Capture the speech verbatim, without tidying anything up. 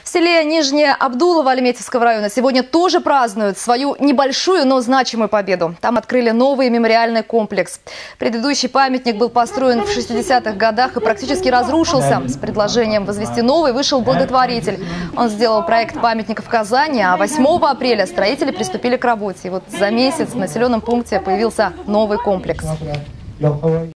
В селе Нижнее Абдулово Альметьевского района сегодня тоже празднуют свою небольшую, но значимую победу. Там открыли новый мемориальный комплекс. Предыдущий памятник был построен в шестидесятых годах и практически разрушился. С предложением возвести новый вышел благотворитель. Он сделал проект памятника в Казани, а восьмого апреля строители приступили к работе. И вот за месяц в населенном пункте появился новый комплекс.